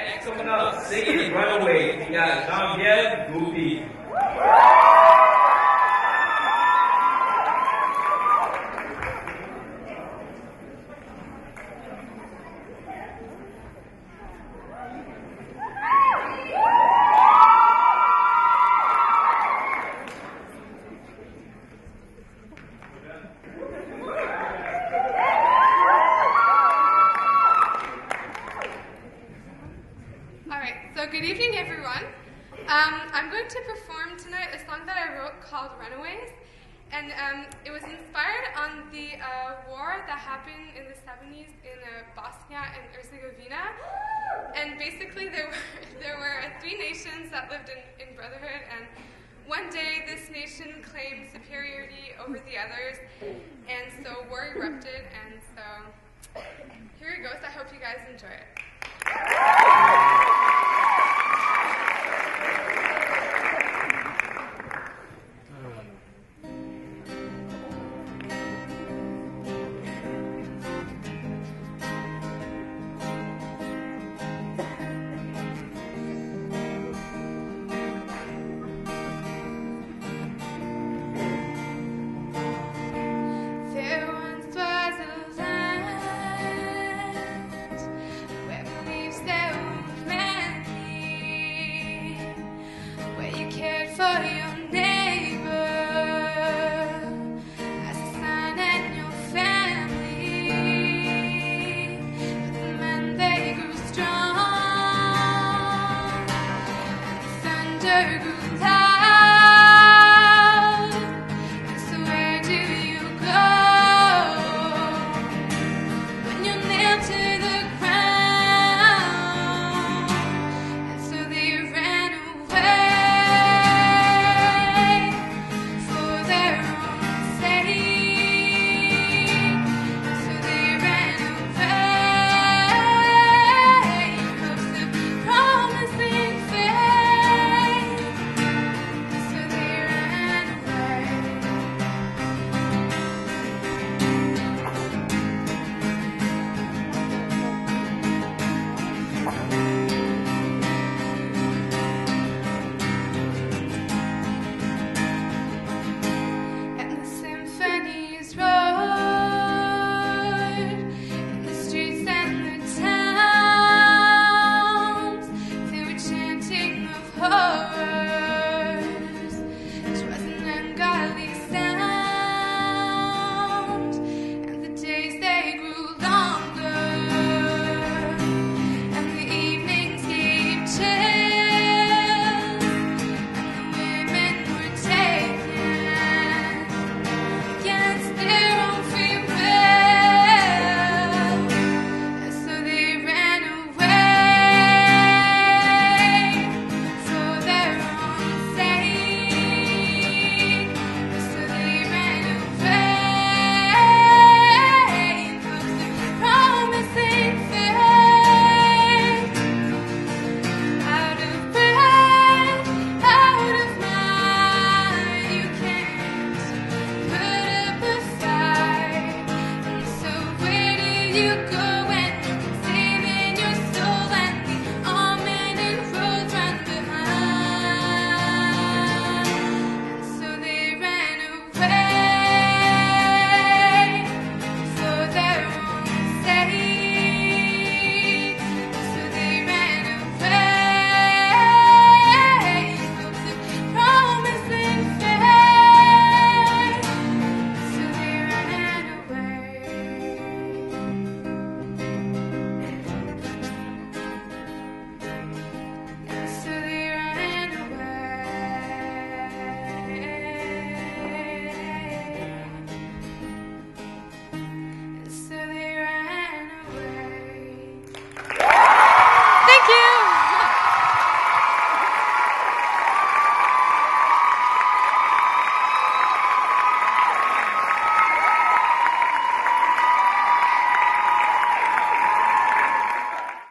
Next coming up, singing Runaways, we got Jean-Pierre Goupy. Good evening, everyone. I'm going to perform tonight a song that I wrote called Runaways, and it was inspired on the war that happened in the 70s in Bosnia and Herzegovina. And basically, there were 3 nations that lived in brotherhood, and one day this nation claimed superiority over the others, and so war erupted, and so here it goes. I hope you guys enjoy it.